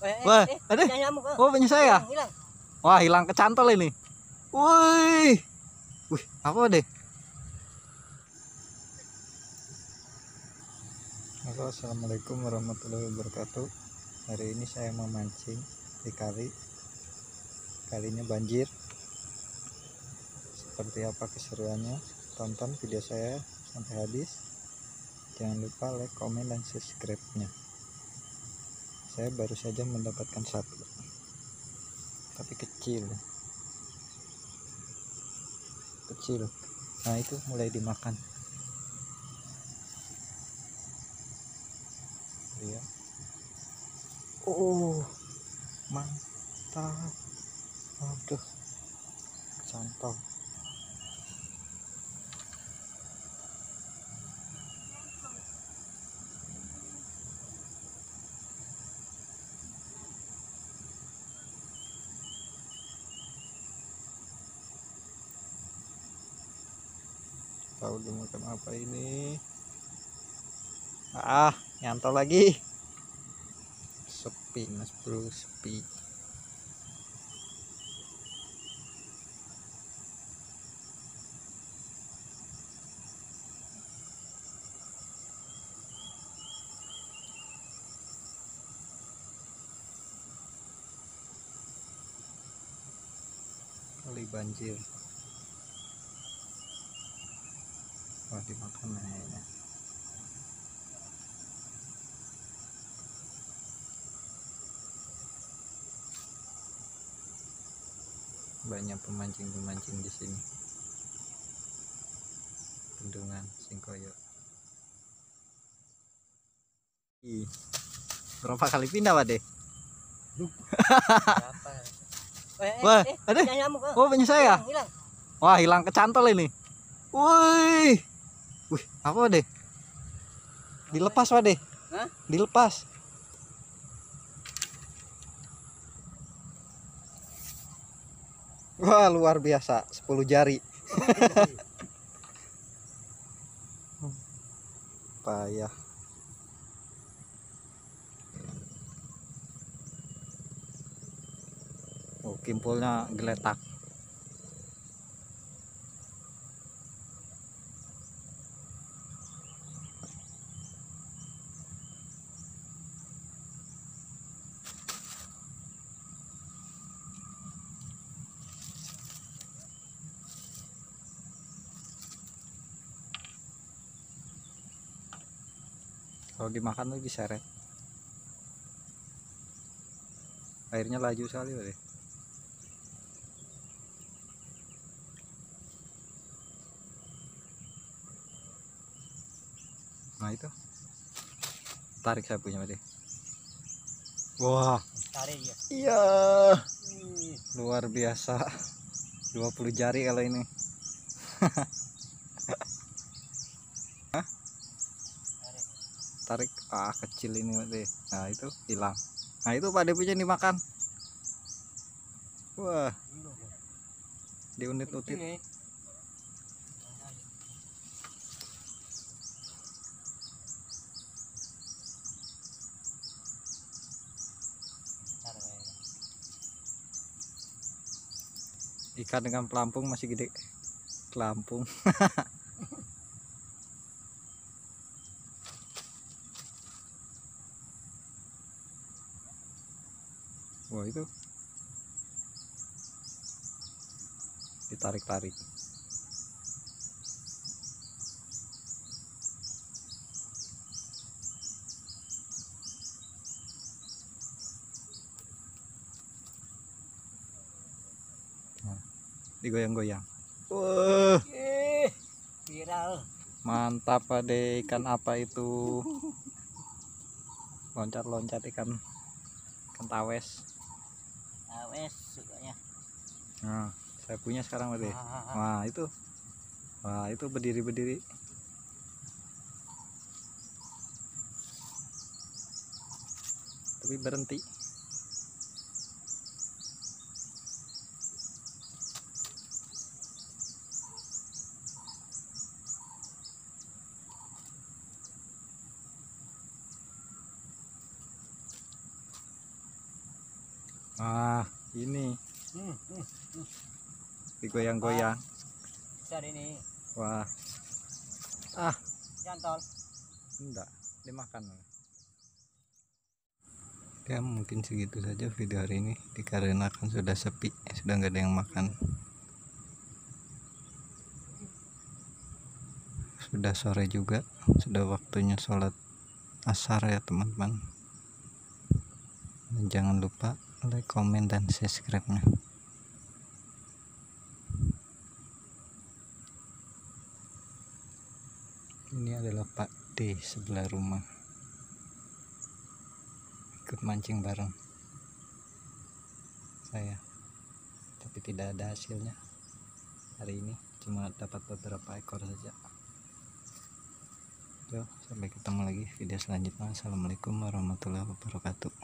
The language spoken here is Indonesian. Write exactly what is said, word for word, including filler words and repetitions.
Wah, ada. Oh, punya saya. Wah, hilang kecantol ini. Wih. Wih, apa deh? Halo, assalamualaikum warahmatullahi wabarakatuh. Hari ini saya memancing di kali. Kalinya banjir. Seperti apa keseruannya? Tonton video saya sampai habis. Jangan lupa like, komen, dan subscribe-nya. Saya baru saja mendapatkan satu, tapi kecil kecil. Nah, itu mulai dimakan. Ya. Oh, mantap. Aduh, cantol. Tahu dimakan apa ini? Ah, nyantol lagi. Sepi mas bro, sepi. Kali banjir. Wah, dimakan aja. Banyak pemancing-pemancing di sini. Bendungan Singkoyo. Ih, berapa kali pindah Pak deh? Wah, ada. Oh, punya saya. Wah, hilang kecantol ini. Wih. Wih, apa deh? Dilepas Pak deh. Dilepas. Wah, luar biasa, sepuluh jari. Payah. Oh, kimpulnya geletak. Kalau dimakan tuh diseret. Airnya laju sekali deh. Nah, itu tarik saya punya deh. Wah, tarik ya. Iya. Luar biasa. dua puluh jari kalau ini. Hah? Tarik, ah kecil ini Pak deh. Nah, itu hilang. Nah, itu Pak deh punya dimakan. Wah, diunit-unit. Ikan dengan pelampung masih gede. Pelampung. Wah, itu ditarik-tarik. Nah, digoyang-goyang. Wah, viral. Mantap Ade, ikan apa itu? Loncat-loncat ikan ikan tawes. Tawes sukanya. Nah, saya punya sekarang Ade. Wah, itu. Wah, itu berdiri-berdiri. Tapi berhenti. Ah, ini Hmm, hmm, hmm. digoyang-goyang. Besar ini. Wah. Ah, Jantol. enggak, dimakan. Ya mungkin segitu saja video hari ini, dikarenakan sudah sepi, sudah nggak ada yang makan. Sudah sore juga, sudah waktunya sholat asar ya teman-teman. Jangan lupa like, komen, dan subscribe-nya. Ini adalah Pak D sebelah rumah, ikut mancing bareng saya, tapi tidak ada hasilnya hari ini, cuma dapat beberapa ekor saja. Yuk, sampai ketemu lagi video selanjutnya. Assalamualaikum warahmatullahi wabarakatuh.